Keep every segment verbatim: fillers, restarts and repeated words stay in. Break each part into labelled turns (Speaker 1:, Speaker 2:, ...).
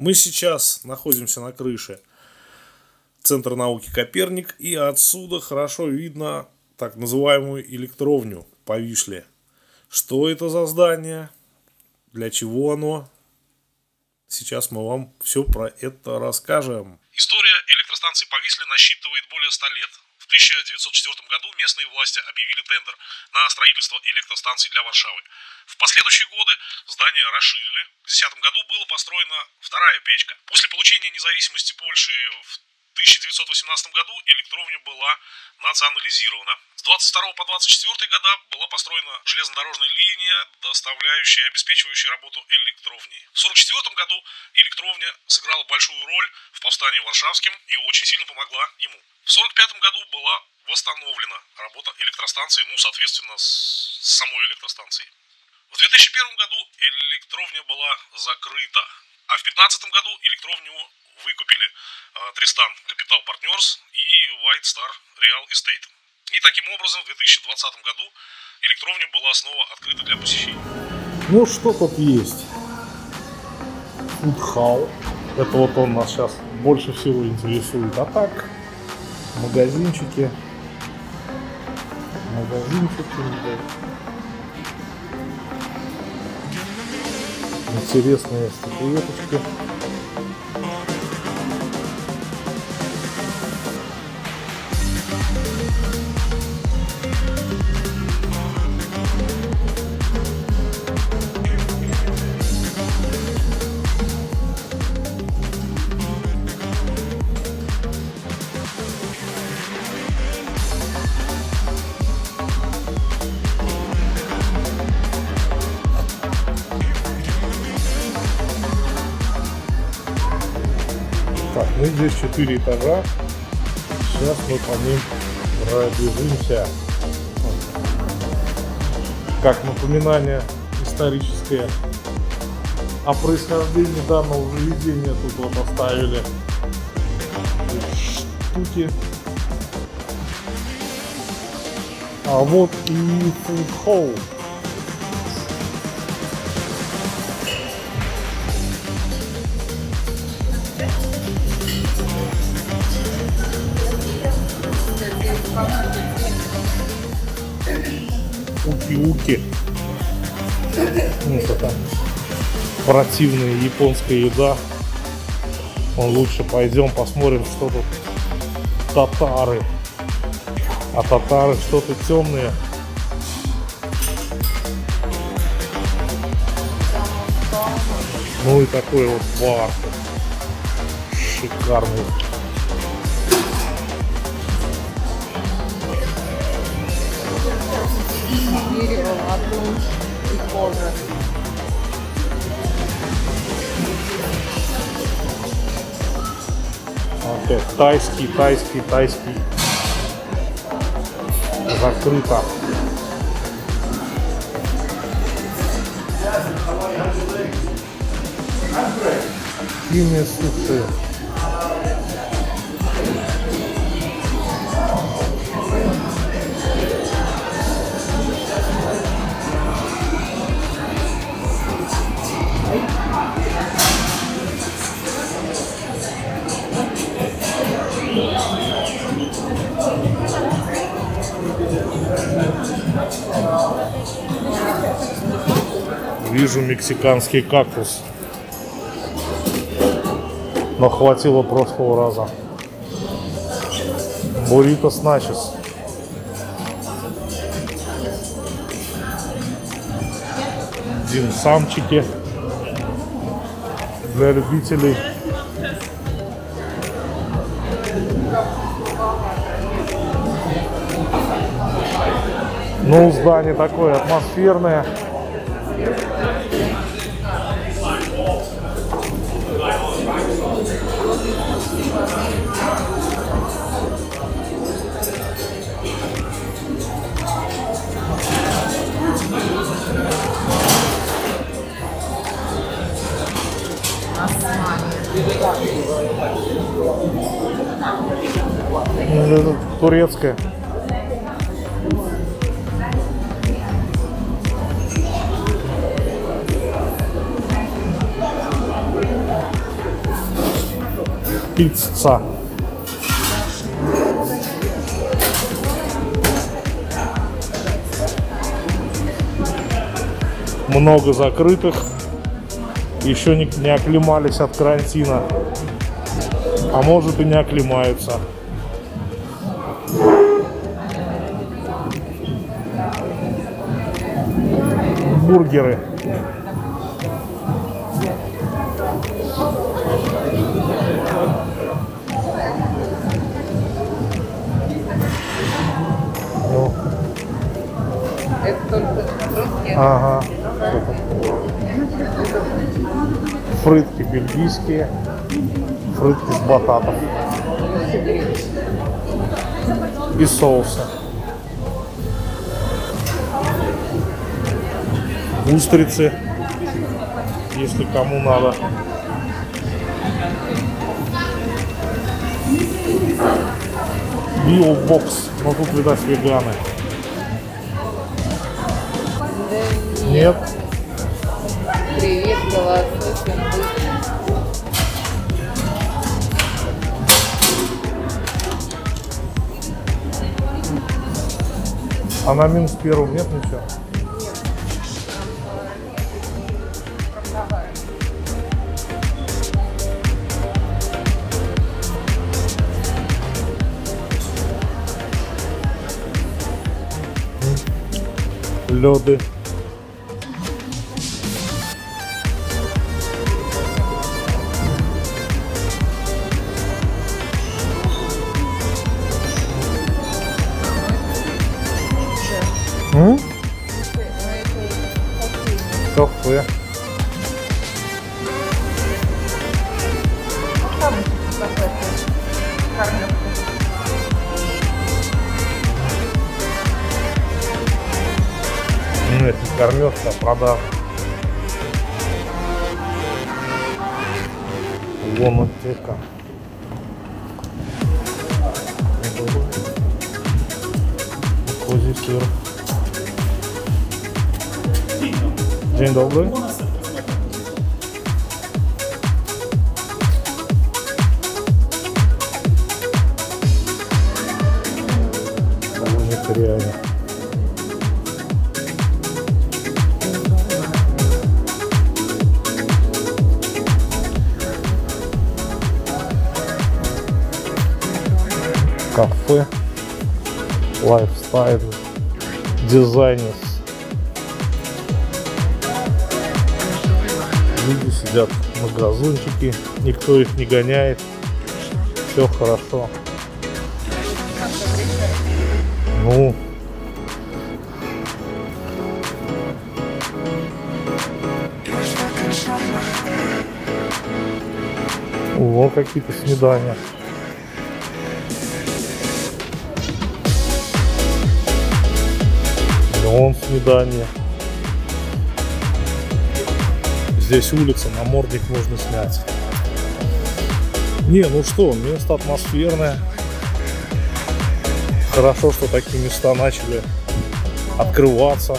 Speaker 1: Мы сейчас находимся на крыше Центра науки Коперник, и отсюда хорошо видно так называемую электровню по Вишле. Что это за здание? Для чего оно? Сейчас мы вам все про это расскажем.
Speaker 2: История электростанции по Висле насчитывает более ста лет. В тысяча девятьсот четвёртом году местные власти объявили тендер на строительство электростанций для Варшавы. В последующие годы здание расширили. В две тысячи десятом году была построена вторая печка. После получения независимости Польши в тысяча девятьсот восемнадцатом году электровня была национализирована. С двадцать второго по двадцать четвёртый года была построена железнодорожная линия, доставляющая и обеспечивающая работу электровни. В сорок четвёртом году электровня сыграла большую роль в повстании Варшавском и очень сильно помогла ему. В сорок пятом году была восстановлена работа электростанции, ну, соответственно, с самой электростанцией. В две тысячи первом году электровня была закрыта, а в две тысячи пятнадцатом году электровню выкупили Tristan Capital Partners и White Star Real Estate. И таким образом в две тысячи двадцатом году электровня была снова открыта для посещения.
Speaker 1: Ну что тут есть? Food Hall. Это вот он нас сейчас больше всего интересует. А так, магазинчики. Магазинчики. Интересные статуэточки. Так, ну здесь четыре этажа. Сейчас мы по ним пробежимся. Как напоминание историческое о происхождении данного заведения, тут вот оставили штуки. А вот и Food Hall. Уки-уки. Ну, это там противная японская еда. Вон лучше пойдем посмотрим, что тут татары. А татары что-то темные. Ну и такой вот бар. Шикарный.
Speaker 3: Дерево, латунь и кожа.
Speaker 1: Опять тайский, тайский, тайский. Закрыто. Химия суши. Вижу мексиканский кактус, но хватило прошлого раза. Бурритос начос. Димсамчики для любителей. Ну, здание такое атмосферное. Это турецкая. Пицца. Много закрытых. Еще не, не оклемались от карантина. А может и не оклемаются. Бургеры. Ну.
Speaker 3: Это только фрутки.
Speaker 1: Ага. Фрытки бельгийские. Фрытки с бататов. И соусы. Устрицы, если кому надо. Биобокс, но тут, видать, веганы.
Speaker 3: Да
Speaker 1: Нет.
Speaker 3: Привет, лосось.
Speaker 1: А на минус первом нет ничего? Лёды. М? Кафе. Ну, это не кормежка, а продажа. Ломатека. Козий сыр. Dzień dobry. Вегетариане. Кафе, лайфстайл, дизайнерс. Люди сидят на газончике, никто их не гоняет, все хорошо. Ну, вот какие-то снедания. Вон снедание. Здесь улица, намордник можно снять. Не, ну что, место атмосферное. Хорошо, что такие места начали открываться.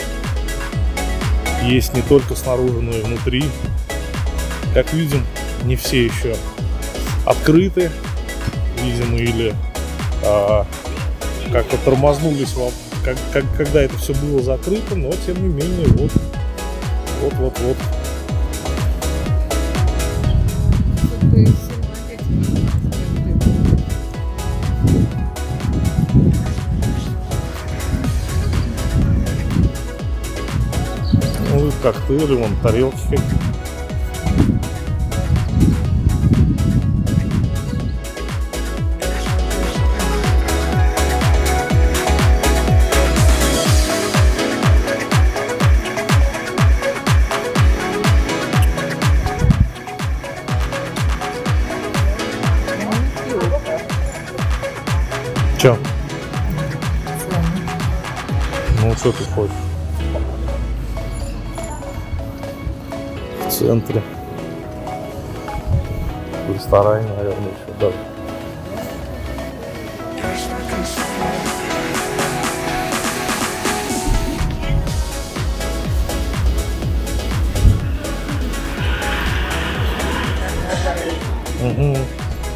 Speaker 1: Есть не только снаружи, но и внутри. Как видим, не все еще открыты. Видимо, или а, как-то тормознулись, как, как, когда это все было закрыто, но тем не менее, вот, вот, вот, вот. Ну, коктейли, вон, тарелки какие-то. Че? Ну, что ты хочешь? В центре. В ресторане, наверное, еще даже. Угу.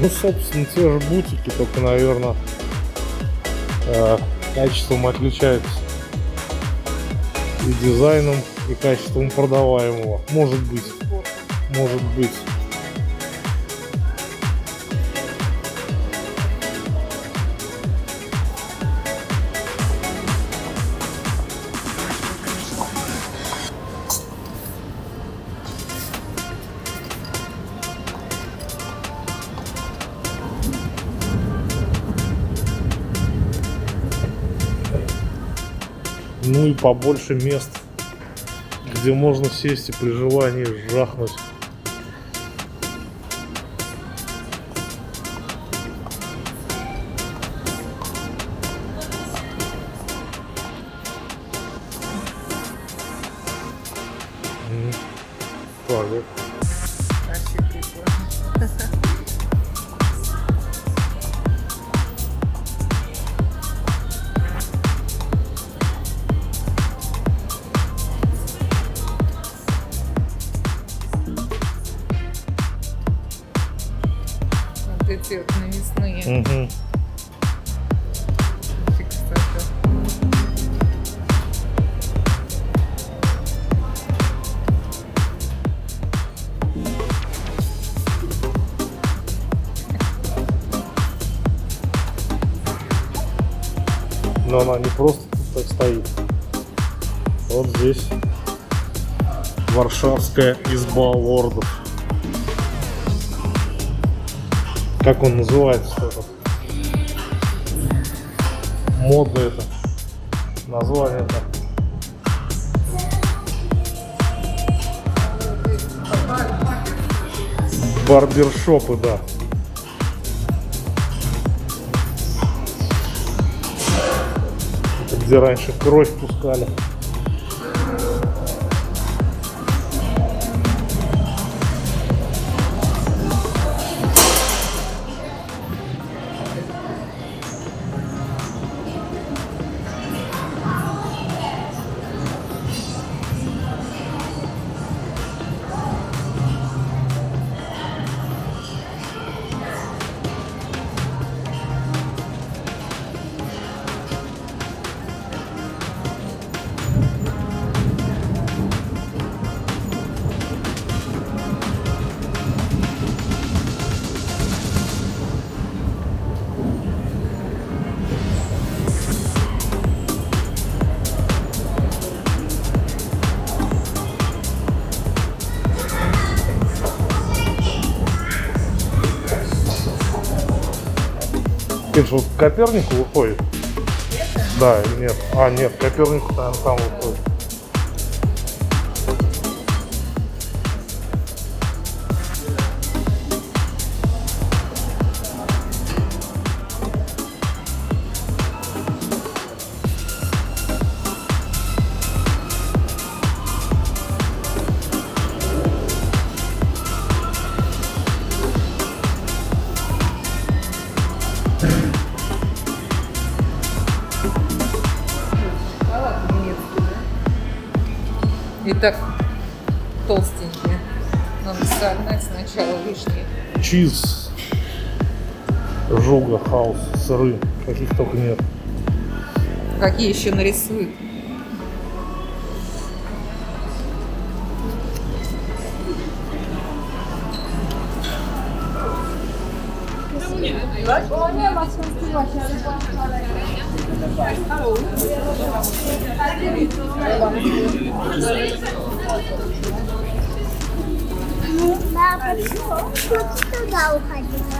Speaker 1: Ну, собственно, те же бутики, только, наверное, э, качеством отличаются. И дизайном, и качеством продаваемого. Может быть. Может быть. Ну и побольше мест, где можно сесть и при желании жахнуть. Так.
Speaker 3: Вот эти вот навесные.
Speaker 1: Угу.
Speaker 3: Фиксатор.
Speaker 1: Но она не просто тут так стоит. Вот здесь Варшавская изба лордов. Как он называется, что-то модно это название-то. Барбершопы, да. Где раньше кровь пускали. Это же вот к Копернику выходит? Это? Да, или нет? А, нет, к Копернику, наверное, там выходит.
Speaker 3: И так толстенькие. Надо согнать сначала вишни.
Speaker 1: Чиз, жуга, хаус, сыры, каких только нет.
Speaker 3: Какие еще нарисуют?
Speaker 4: Да, почему? Что туда уходила?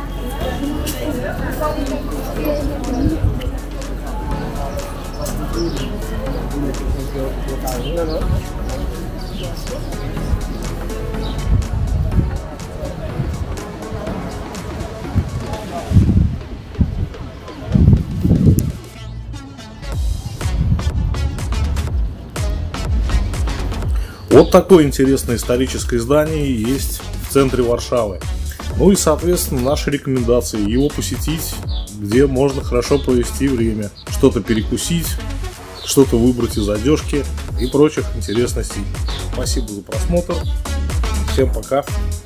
Speaker 1: Вот такое интересное историческое здание есть в центре Варшавы. Ну и, соответственно, наши рекомендации: его посетить, где можно хорошо провести время, что-то перекусить, что-то выбрать из одежки и прочих интересностей. Спасибо за просмотр. Всем пока.